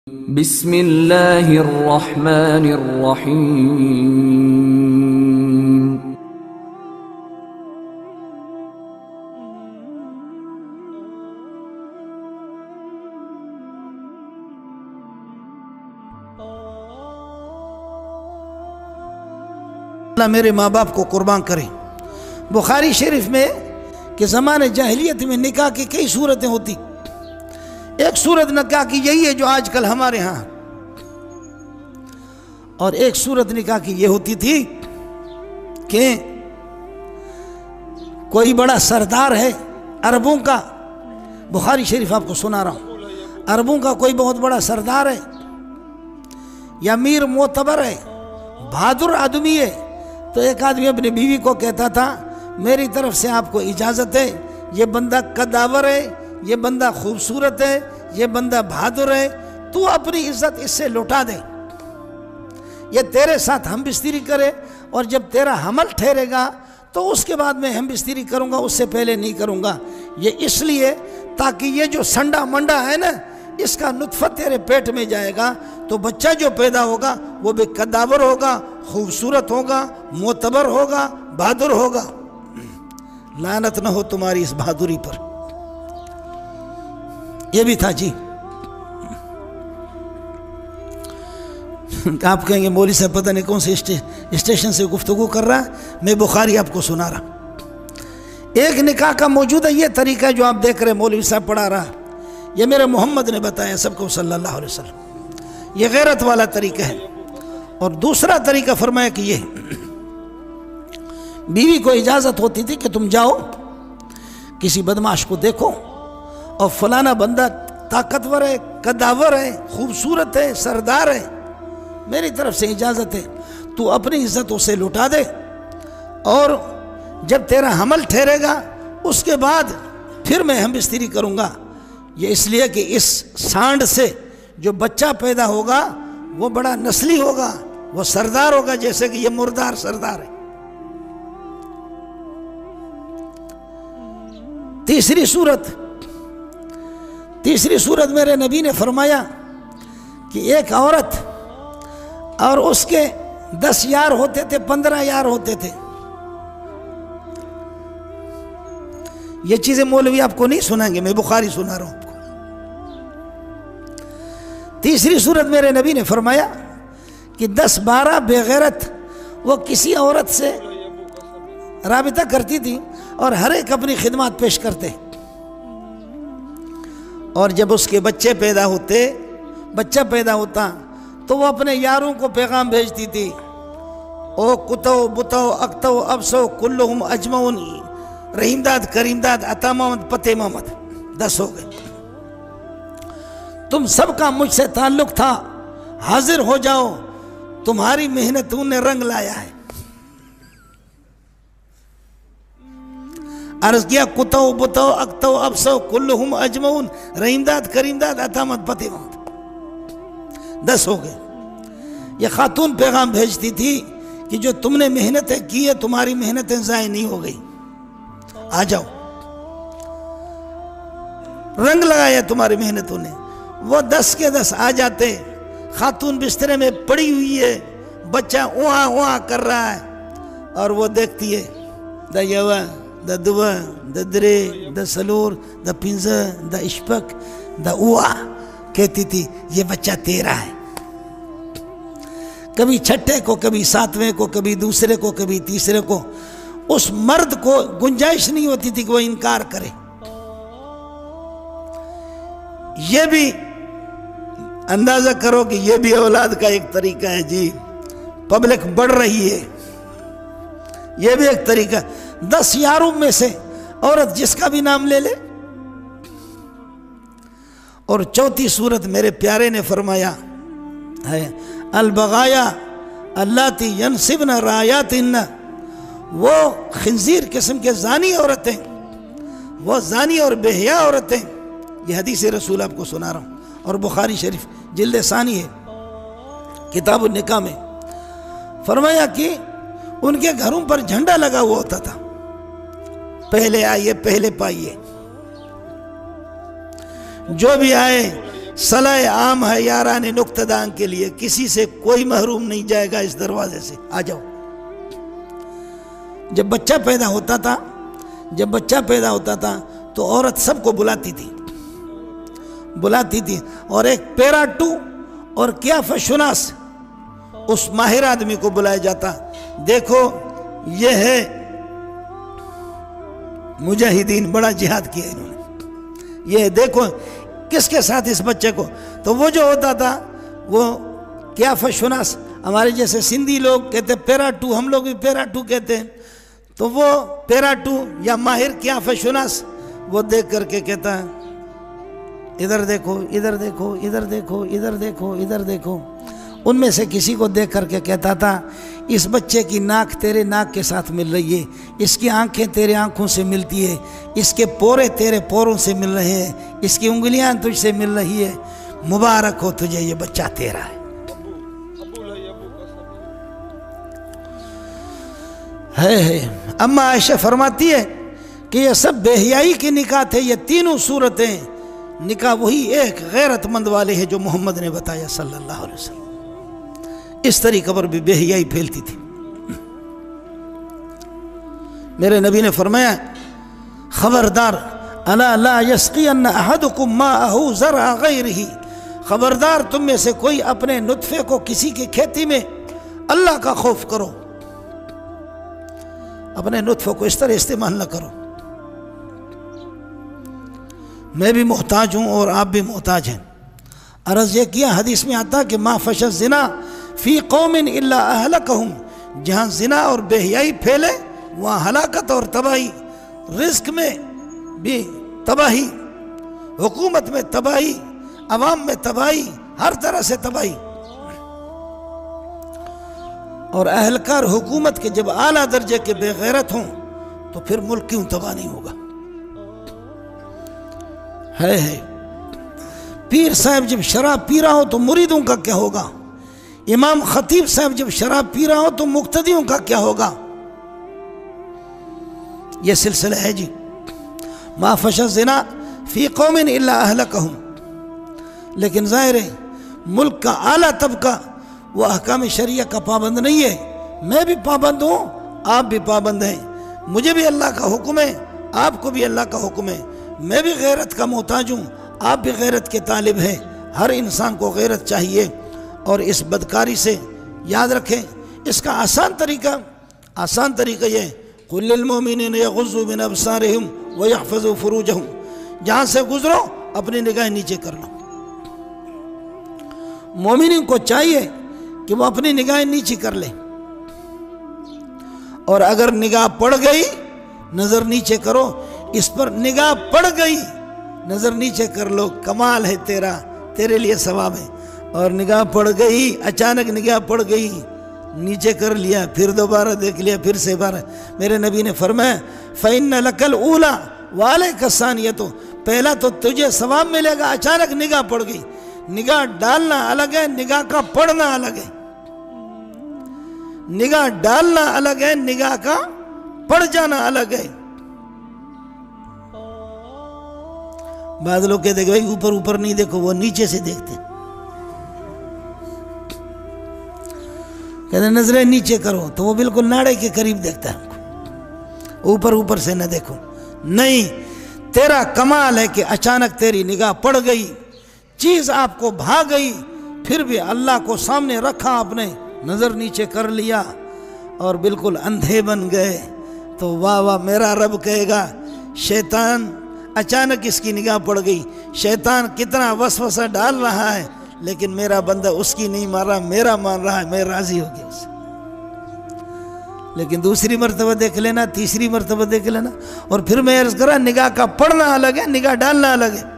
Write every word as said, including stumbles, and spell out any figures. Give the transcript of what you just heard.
बिस्मिल्लाहिर्रहमानिर्रहीम। मेरे माँ बाप को कुर्बान करें। बुखारी शरीफ में कि ज़माने जाहिलियत में निकाह की कई सूरतें होती। एक सूरत निकाह की यही है जो आजकल हमारे यहाँ, और एक सूरत निकाह की ये होती थी कि कोई बड़ा सरदार है अरबों का, बुखारी शरीफ आपको सुना रहा हूँ, अरबों का कोई बहुत बड़ा सरदार है या मीर मोतबर है, बहादुर आदमी है, तो एक आदमी अपनी बीवी को कहता था मेरी तरफ से आपको इजाज़त है, ये बंदा कद्दावर है, ये बंदा खूबसूरत है, ये बंदा बहादुर है, तू अपनी इज्जत इससे लुटा दे, ये तेरे साथ हम बिस्तरी करे, और जब तेरा हमल ठहरेगा तो उसके बाद मैं हम बिस्तरी करूँगा, उससे पहले नहीं करूँगा। ये इसलिए ताकि ये जो संडा मंडा है ना, इसका नुत्फा तेरे पेट में जाएगा तो बच्चा जो पैदा होगा वो भी कद्दावर होगा, खूबसूरत होगा, मोतबर होगा, बहादुर होगा। लानत न हो तुम्हारी इस बहादुरी पर। ये भी था जी। आप कहेंगे मौलवी साहब पता नहीं कौन से स्टे, स्टेशन से गुफ्तगू कर रहा है, मैं बुखारी आपको सुना रहा। एक निकाह का मौजूदा ये तरीका है जो आप देख रहे मौलवी साहब पढ़ा रहा, ये मेरे मोहम्मद ने बताया सबको सल्लल्लाहु अलैहि वसल्लम, ये गैरत वाला तरीका है। और दूसरा तरीका फरमाया कि ये बीवी को इजाज़त होती थी कि तुम जाओ किसी बदमाश को देखो और फलाना बंदा ताकतवर है, कद्दावर है, खूबसूरत है, सरदार है, मेरी तरफ से इजाज़त है, तू अपनी इज्जत उसे लुटा दे, और जब तेरा हमल ठहरेगा उसके बाद फिर मैं हम बिस्तरी करूँगा। ये इसलिए कि इस सांड से जो बच्चा पैदा होगा वो बड़ा नस्ली होगा, वो सरदार होगा, जैसे कि ये मुर्दार सरदार है। तीसरी सूरत तीसरी सूरत मेरे नबी ने फरमाया कि एक औरत और उसके दस यार होते थे, पंद्रह यार होते थे। ये चीजें मौलवी आपको नहीं सुनाएंगे, मैं बुखारी सुना रहा हूं आपको। तीसरी सूरत मेरे नबी ने फरमाया कि दस बारह बेगैरत वो किसी औरत से राबिता करती थी और हर एक अपनी खिदमत पेश करते, और जब उसके बच्चे पैदा होते बच्चा पैदा होता तो वो अपने यारों को पैगाम भेजती थी, ओ कुतो बुतो अक्तो अबसो कुल्लुहुम अजमऊन रहीमदाद करीमदाद अता मोहम्मद पते मोहम्मद, दस हो गए, तुम सबका मुझसे ताल्लुक था, हाजिर हो जाओ, तुम्हारी मेहनतों ने रंग लाया है। अर्ज किया कुतो बुतो अक्तो अबसो कुल्लुहुम अजमऊन रहीमदाद करीमदाद अता मोहम्मद पते मोहम्मद, दस हो गए। ये खातून पैगाम भेजती थी कि जो तुमने मेहनतें की है तुम्हारी मेहनतें ज़ाय नहीं हो गई, आ जाओ, रंग लगाया तुम्हारी मेहनतों ने। वो दस के दस आ जाते, खातून बिस्तरे में पड़ी हुई है, बच्चा उहाँ उहाँ कर रहा है, और वो देखती है द यवा द दुआ द दरे द सलूर द पिंज द इश्पक द उआ, कहती थी ये बच्चा तेरा है। कभी छठे को, कभी सातवें को, कभी दूसरे को, कभी तीसरे को। उस मर्द को गुंजाइश नहीं होती थी कि वो इनकार करे। ये भी अंदाजा करो कि ये भी औलाद का एक तरीका है जी। पब्लिक बढ़ रही है, ये भी एक तरीका। दस यारों में से औरत जिसका भी नाम ले ले। और चौथी सूरत मेरे प्यारे ने फरमाया है अल बगाया अल्लाती यनसिबन रायातिन, वो खिंजीर किस्म के जानी औरतें, वो जानी और बेहया औरतें। ये हदीस रसूल आपको सुना रहा हूँ, और बुखारी शरीफ जिल्द सानी है, किताब निकाह में फरमाया कि उनके घरों पर झंडा लगा हुआ होता था, पहले आइए पहले पाइए, जो भी आए सलाह आम है यारान नुक्तदान के लिए, किसी से कोई महरूम नहीं जाएगा इस दरवाजे से, आ जाओ। जब बच्चा पैदा होता था जब बच्चा पैदा होता था तो औरत सबको बुलाती थी बुलाती थी और एक पेरा टू और क्या फशुनास उस माहिर आदमी को बुलाया जाता। देखो ये है मुजाहिदीन, बड़ा जिहाद किया इन्होंने, ये देखो किसके साथ इस बच्चे को। तो वो जो होता था वो क्या फशुनास, हमारे जैसे सिंधी लोग कहते पेरा टू, हम लोग भी पेरा टू कहते हैं। तो वो पेरा टू या माहिर क्या फशुनास वो देख करके कहता है इधर देखो इधर देखो इधर देखो इधर देखो इधर देखो। उनमें से किसी को देख करके कहता था इस बच्चे की नाक तेरे नाक के साथ मिल रही है, इसकी आंखें तेरे आंखों से मिलती है, इसके पोरे तेरे पोरों से मिल रहे हैं, इसकी उंगलियां तुझसे मिल रही है, मुबारक हो तुझे, ये बच्चा तेरा है। है है अम्मा आयशा फरमाती है कि ये सब बेहयाई के निकाह थे, ये तीनों सूरतें निकाह वही एक गैरतमंद वाले हैं जो मोहम्मद ने बताया सल्लल्लाहु अलैहि वसल्लम। इस तरीके पर भी बेहयाई फैलती थी। मेरे नबी ने फरमाया खबरदार अला ला यस्क़ियन्न अहदुकुम माअहु ज़रअ ग़ैरिही, खबरदार तुम में से कोई अपने नुत्फे को किसी की खेती में, अल्लाह का खौफ करो, अपने नुत्फे को इस तरह इस्तेमाल न करो। मैं भी मोहताज हूँ और आप भी मोहताज हैं। अर्ज़ ये किया, हदीस में आता कि मा फश ज़िना फ़ी कौमिन इल्ला अहलकहुम, जहाँ ज़िना और बेहयाई फैले वहाँ हलाकत और तबाही, रिस्क में भी तबाही, हुकूमत में तबाही, अवाम में तबाही, हर तरह से तबाही। और अहलकार हुकूमत के जब आला दर्जे के बेगैरत हों तो फिर मुल्क क्यों तबाह नहीं होगा। है है पीर साहब जब शराब पी रहा हो तो मुरीदों का क्या होगा, इमाम खतीब साहब जब शराब पी रहा हो तो मुक्तदियों का क्या होगा। यह सिलसिला है जी। मा फशा ज़िना फ़ी कौमिन इल्ला अहलकहुम, लेकिन ज़ाहिर है मुल्क का आला तबका वो अहकाम शरिया का पाबंद नहीं है। मैं भी पाबंद हूँ, आप भी पाबंद हैं, मुझे भी अल्लाह का हुक्म है, आपको भी अल्लाह का हुक्म है। मैं भी गैरत का मोहताज हूँ, आप भी गैरत के तालिब हैं। हर इंसान को गैरत चाहिए। और इस बदकारी से याद रखें, इसका आसान तरीका आसान तरीका ये कुल लिल मोमिनीन यग़ुज़्ज़ू मिन अबसारिहिम व यहफ़ज़ू फ़ुरूजहुम, जहाँ से गुजरो अपनी निगाह नीचे कर लो। मोमिनीन को चाहिए कि वो अपनी निगाह नीचे कर ले, और अगर निगाह पड़ गई नज़र नीचे करो। इस पर निगाह पड़ गई नज़र नीचे कर लो, कमाल है तेरा, तेरे लिए सवाब है। और निगाह पड़ गई, अचानक निगाह पड़ गई, नीचे कर लिया, फिर दोबारा देख लिया, फिर से बार। मेरे नबी ने फरमाया फ़इन्न लकल ऊला वालैका सानियतु, पहला तो तुझे सवाब मिलेगा, अचानक निगाह पड़ गई। निगाह डालना अलग है, निगाह का पढ़ना अलग है। निगाह डालना अलग है, निगाह का पड़ जाना अलग है। बाद लोग कहते भाई ऊपर ऊपर नहीं देखो, वो नीचे से देखते, कहते नजरें नीचे करो, तो वो बिल्कुल नाड़े के करीब देखता है हमको, ऊपर ऊपर से न देखो। नहीं, तेरा कमाल है कि अचानक तेरी निगाह पड़ गई, चीज आपको भाग गई, फिर भी अल्लाह को सामने रखा आपने, नजर नीचे कर लिया और बिल्कुल अंधे बन गए। तो वाह वाह, मेरा रब कहेगा शैतान अचानक इसकी निगाह पड़ गई, शैतान कितना वसवसा डाल रहा है, लेकिन मेरा बंदा उसकी नहीं मार रहा, मेरा मान रहा है, मैं राजी हो गया उससे। लेकिन दूसरी मर्तबा देख लेना, तीसरी मर्तबा देख लेना, और फिर मैं अर्ज करा निगाह का पढ़ना अलग है, निगाह डालना अलग है।